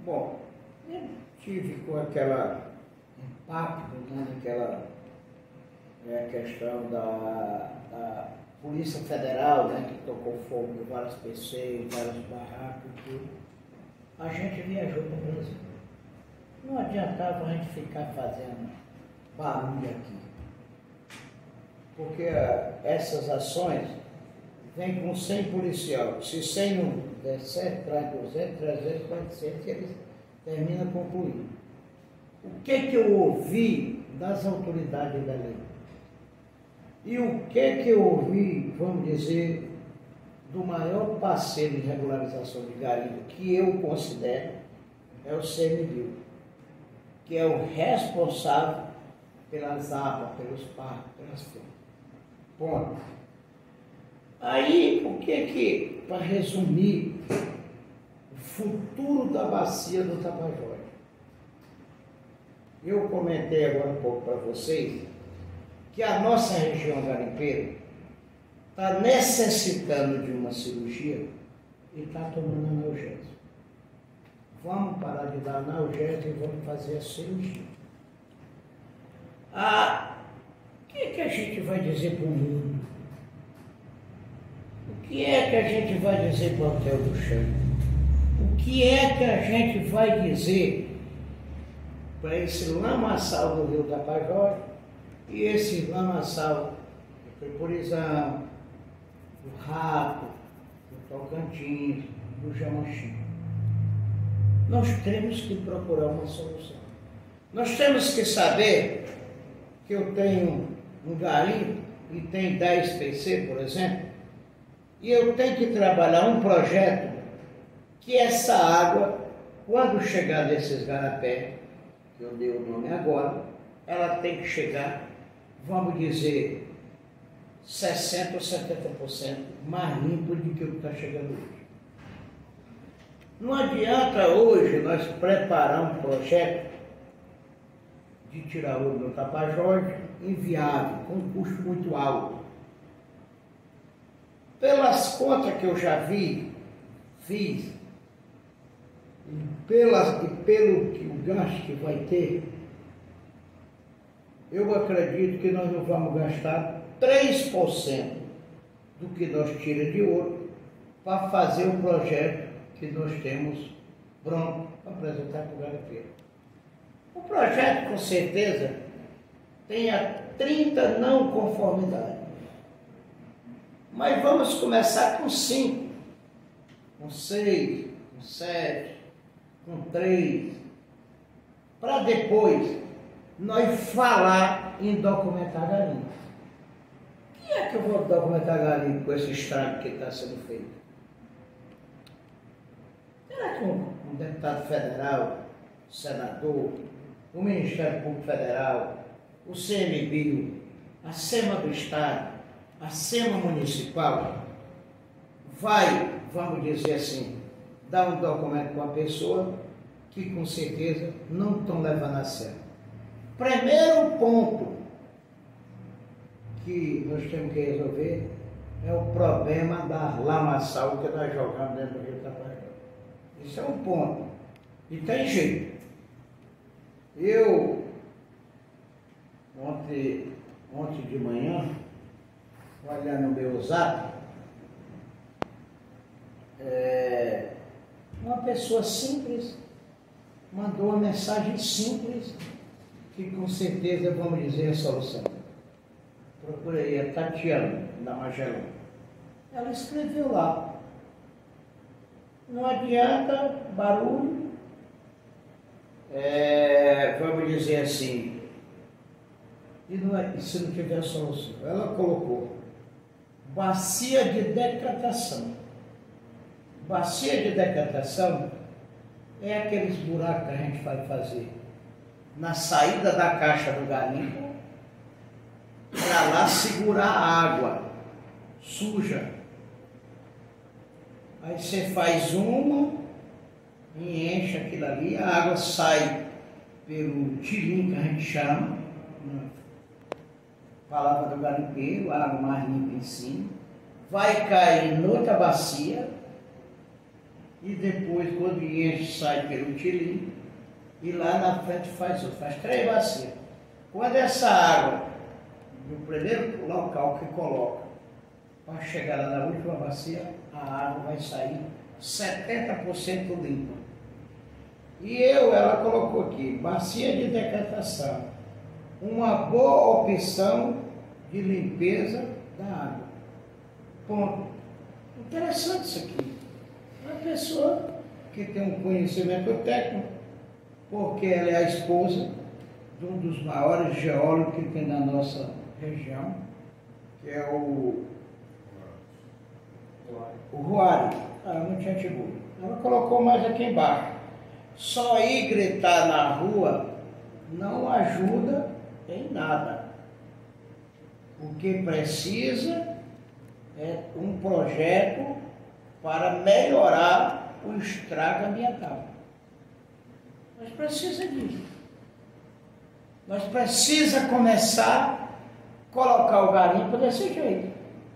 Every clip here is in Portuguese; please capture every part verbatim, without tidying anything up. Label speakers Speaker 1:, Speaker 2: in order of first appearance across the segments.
Speaker 1: Bom, eu tive com aquela impacto, né, naquela é, questão da, da Polícia Federal, né, que tocou fogo em vários P C, vários barracos e tudo. A gente viajou para o Brasil. Não adiantava a gente ficar fazendo barulho aqui. Porque uh, essas ações vêm com cem policial. Se cem não der certo, traz duzentos, trezentos, quatrocentos, eles terminam concluindo. O que que eu ouvi das autoridades da lei? E o que que eu ouvi, vamos dizer, do maior parceiro de regularização de garimpo, que eu considero, é o C M B U, que é o responsável pelas abas, pelos parques, pelas fontes. Ponto. Aí, o que que, para resumir, o futuro da bacia do Tapajós? Eu comentei agora um pouco para vocês que a nossa região garimpeira está necessitando de uma cirurgia e está tomando analgésico. Vamos parar de dar analgésico e vamos fazer a cirurgia. Ah, o que, que a gente vai dizer para o mundo? O que é que a gente vai dizer para o Hotel do Chão? O que é que a gente vai dizer para esse lamaçal do Rio Tapajós e esse lamaçal do Cripurizão, do Rato, do Tocantins, do Jamanchim? Nós temos que procurar uma solução. Nós temos que saber que eu tenho um garimpo e tem dez P C, por exemplo, e eu tenho que trabalhar um projeto que essa água, quando chegar nesses garapés, que eu dei o nome agora, ela tem que chegar, vamos dizer, sessenta ou setenta por cento mais limpo do que o que está chegando hoje. Não adianta hoje nós preparar um projeto de tirar ouro do Tapajós inviável, com um custo muito alto. Pelas contas que eu já vi, fiz, e, pelas, e pelo que o gasto que vai ter, eu acredito que nós não vamos gastar três por cento do que nós tiramos de ouro para fazer o projeto que nós temos pronto para apresentar para o garimpeiro. O projeto, com certeza, tem a trinta não conformidades. Mas vamos começar com cinco, com seis, com sete, com três, para depois nós falar em documentar garimpo. O que é que eu vou documentar garimpo com esse estrago que está sendo feito? Será que um, um deputado federal, senador, o Ministério Público Federal, o C M B U, a SEMA do Estado, a SEMA Municipal, vai, vamos dizer assim, dar um documento para uma pessoa que com certeza não estão levando a sério? Primeiro ponto que nós temos que resolver é o problema da lamaçal que nós jogamos dentro do Rio Tapajós. Isso é um ponto. E tem jeito. Eu, ontem, ontem de manhã, olhando no meu zap, é, uma pessoa simples mandou uma mensagem simples que com certeza vamos dizer a solução. Procurei a Tatiana, da Magellan. Ela escreveu lá: não adianta barulho, é, vamos dizer assim, e, não é, e se não tiver solução. Ela colocou bacia de decatação. Bacia de decatação é aqueles buracos que a gente vai fazer na saída da caixa do garimpo para lá segurar a água suja. Aí você faz uma e enche aquilo ali, a água sai pelo tilim que a gente chama, palavra do garimpeiro, a água mais limpa em cima, vai cair noutra bacia e depois, quando enche, sai pelo tilinho, e lá na frente faz outro, faz três bacias. Quando essa água, no primeiro local que coloca, para chegar lá na última bacia, a água vai sair setenta por cento limpa. E eu, ela colocou aqui, bacia de decretação, uma boa opção de limpeza da água. Ponto. Interessante isso aqui. Uma pessoa que tem um conhecimento técnico, porque ela é a esposa de um dos maiores geólogos que tem na nossa região, que é o o Ruari. Ela é muito gente boa. Ela colocou mais aqui embaixo. Só ir gritar na rua não ajuda em nada. O que precisa é um projeto para melhorar o estrago ambiental. Nós precisamos disso. Nós precisamos começar a colocar o garimpo desse jeito.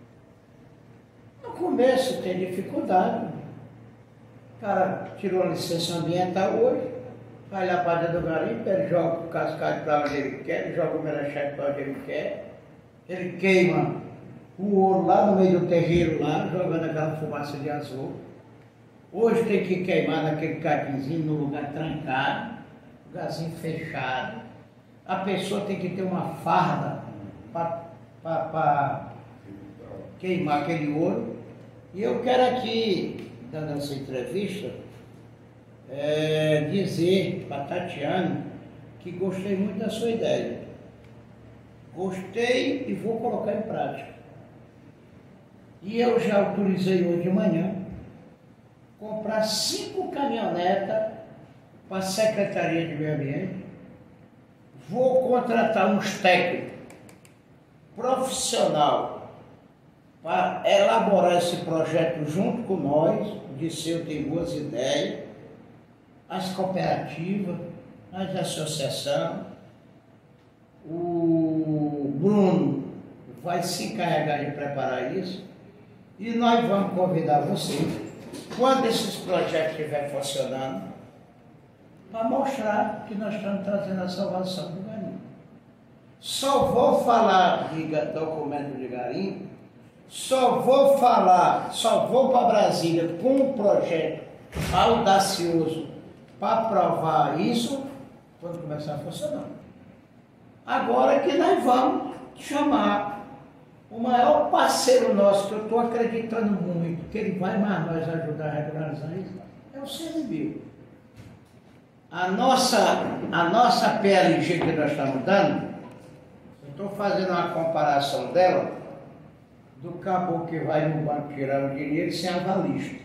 Speaker 1: No começo tem dificuldade. O cara tirou a licença ambiental hoje, vai lá para dentro do garimpo, ele joga o cascalho para onde ele quer, ele joga o melacheque para onde ele quer, ele queima o ouro lá no meio do terreiro, lá, jogando aquela fumaça de azul. Hoje tem que queimar naquele cadinzinho, no lugar trancado, lugarzinho fechado. A pessoa tem que ter uma farda para queimar aquele ouro. E eu quero aqui, dando essa entrevista, é, dizer para Tatiana que gostei muito da sua ideia. Gostei e vou colocar em prática. E eu já autorizei hoje de manhã comprar cinco caminhonetas para a Secretaria de Meio Ambiente. Vou contratar uns técnicos profissionais para elaborar esse projeto junto com nós. Disse eu tenho boas ideias, as cooperativas, as associações. O Bruno vai se encarregar de preparar isso e nós vamos convidar você, quando esses projetos estiverem funcionando, para mostrar que nós estamos trazendo a salvação do garimpo. Só vou falar de documento de garimpo, só vou falar, só vou para Brasília com um projeto audacioso para provar isso quando começar a funcionar. Agora que nós vamos chamar o maior parceiro nosso, que eu estou acreditando muito, que ele vai mais nós ajudar a regularizar isso, é o C N B I. A nossa, a nossa P L G que nós estamos dando, eu estou fazendo uma comparação dela do caboclo que vai no banco tirar o dinheiro sem avalista.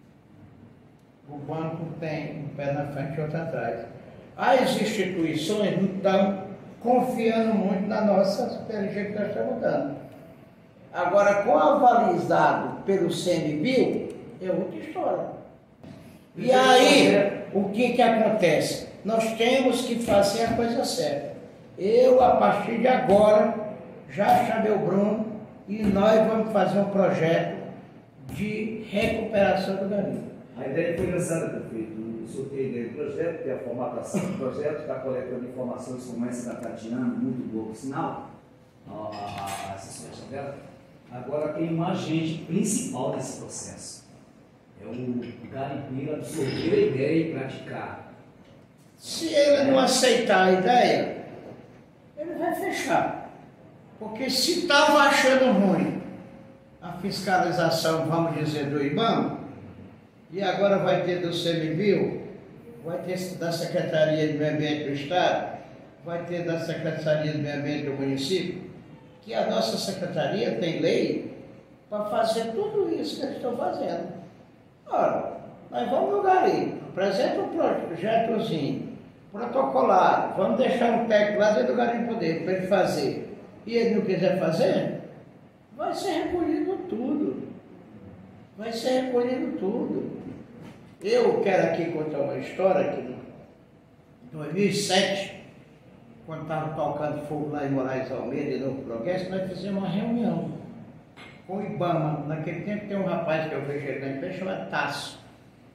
Speaker 1: O banco tem um pé na frente e outro atrás. As instituições não estão confiando muito na nossa P L G que nós estamos dando. Agora, com avalizado pelo C N B I, é outra história. E aí, o que que acontece? Nós temos que fazer a coisa certa. Eu, a partir de agora, já chamei o Bruno e nós vamos fazer um projeto de recuperação do garimpo.
Speaker 2: A ideia foi lançada, prefeito. O senhor tem ideia do projeto, tem a formatação do projeto, está coletando informações como essa da Tatiana, muito boa, por sinal, a, a assistência dela. Agora, tem um agente principal desse processo. É o garimpeiro absorver a ideia e praticar.
Speaker 1: Se ele não aceitar a ideia, ele vai fechar. Porque se estava achando ruim a fiscalização, vamos dizer, do IBAMA, e agora vai ter do C M B I, vai ter da Secretaria de Meio Ambiente do Estado, vai ter da Secretaria de Meio Ambiente do município, que a nossa secretaria tem lei para fazer tudo isso que eles estão fazendo. Ora, nós vamos no garimpo, apresenta um projetozinho, protocolar, vamos deixar um técnico lá dentro do garimpo dele para ele fazer, e ele não quiser fazer, vai ser recolhido tudo. Vai ser recolhido tudo. Eu quero aqui contar uma história que em dois mil e sete, quando estava tocando fogo lá em Moraes Almeida e Novo Progresso, nós fizemos uma reunião com o IBAMA. Naquele tempo tem um rapaz que eu vejo ele na empresa chamado Tasso.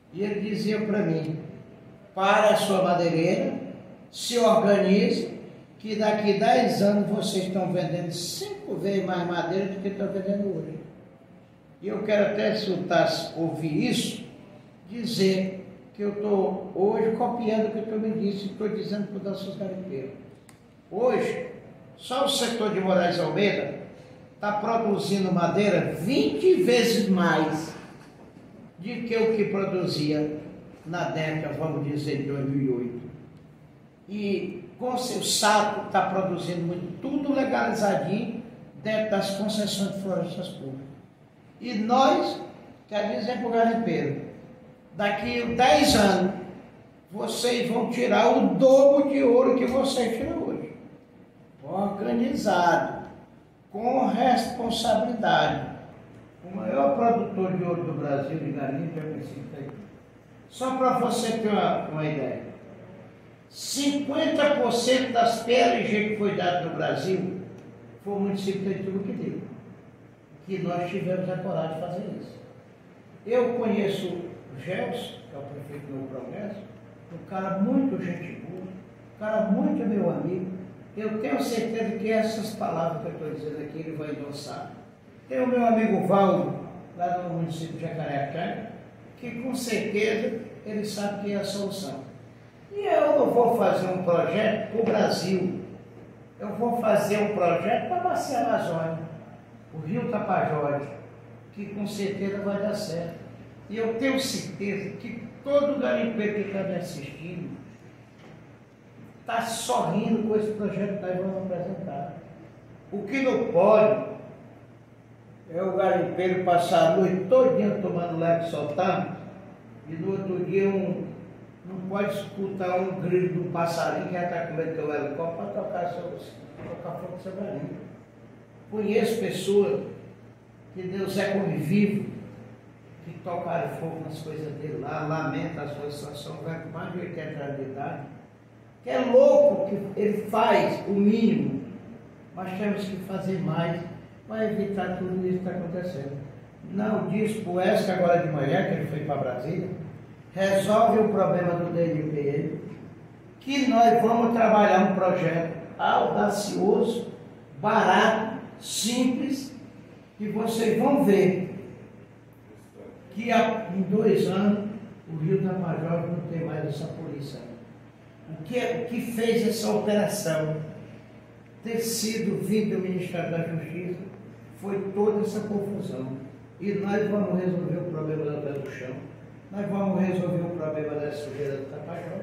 Speaker 1: E ele dizia para mim, para a sua madeireira, se organize, que daqui a dez anos vocês estão vendendo cinco vezes mais madeira do que estão vendendo hoje. E eu quero até, se o Tassi ouvir isso, dizer que eu estou hoje copiando o que tu me disse, e estou dizendo para os nossos garimpeiros. Hoje, só o setor de Moraes Almeida está produzindo madeira vinte vezes mais do que o que produzia na década, vamos dizer, de dois mil e oito. E com o seu saco está produzindo muito, tudo legalizadinho dentro das concessões de florestas públicas. E nós, quer dizer para o garimpeiro, daqui a dez anos, vocês vão tirar o dobro de ouro que vocês tiram hoje. Organizado, com responsabilidade. O maior produtor de ouro do Brasil, de garimpo, é o município daqui. Só para você ter uma, uma ideia. cinquenta por cento das P L G que foi dado no Brasil foi o município de Itaituba que deu. Que nós tivemos a coragem de fazer isso. Eu conheço o Gelson, que é o prefeito do Progresso, um cara muito gente boa, um cara muito meu amigo. Eu tenho certeza que essas palavras que eu estou dizendo aqui ele vai endossar. Tem o meu amigo Valdo, lá no município de Jacareacanga, que com certeza ele sabe que é a solução. E eu não vou fazer um projeto para o Brasil, eu vou fazer um projeto para a Bacia Amazônica, o Rio Tapajós, que com certeza vai dar certo. E eu tenho certeza que todo garimpeiro que está me assistindo está sorrindo com esse projeto que nós vamos apresentar. O que não pode é o garimpeiro passar a noite todinha tomando leque soltando e no outro dia um, não pode escutar um grito de um passarinho que já está com medo do helicóptero para tocar, seu, tocar fogo no seu garimpo. Conheço pessoas que Deus é como vivo, que tocaram fogo nas coisas dele lá, lamenta a sua situação, vai com mais de oitenta anos de idade, que é louco que ele faz o mínimo, mas temos que fazer mais para evitar tudo isso que está acontecendo. Não diz para o Esca agora de manhã, que ele foi para Brasília, resolve o problema do D N P M, que nós vamos trabalhar um projeto audacioso, barato, simples, e vocês vão ver que em dois anos o Rio Tapajós não tem mais essa polícia. O que, o que fez essa operação ter sido vindo do Ministério da Justiça foi toda essa confusão. E nós vamos resolver o problema da terra do chão, nós vamos resolver o problema da sujeira do Tapajós,